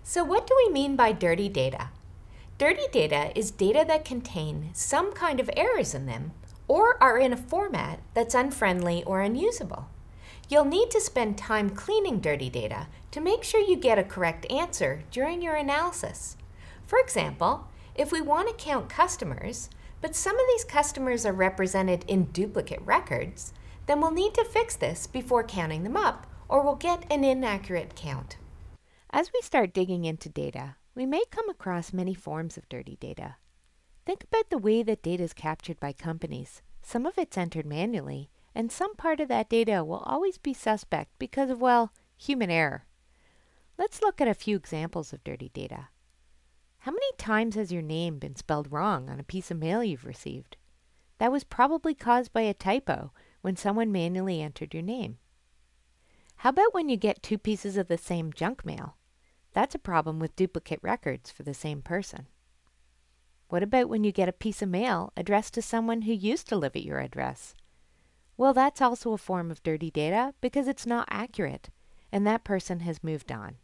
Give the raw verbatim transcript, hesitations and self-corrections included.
So what do we mean by dirty data? Dirty data is data that contain some kind of errors in them or are in a format that's unfriendly or unusable. You'll need to spend time cleaning dirty data to make sure you get a correct answer during your analysis. For example, if we want to count customers, but some of these customers are represented in duplicate records, then we'll need to fix this before counting them up, or we'll get an inaccurate count. As we start digging into data, we may come across many forms of dirty data. Think about the way that data is captured by companies. Some of it's entered manually, and some part of that data will always be suspect because of, well, human error. Let's look at a few examples of dirty data. How many times has your name been spelled wrong on a piece of mail you've received? That was probably caused by a typo when someone manually entered your name. How about when you get two pieces of the same junk mail? That's a problem with duplicate records for the same person. What about when you get a piece of mail addressed to someone who used to live at your address? Well, that's also a form of dirty data because it's not accurate, and that person has moved on.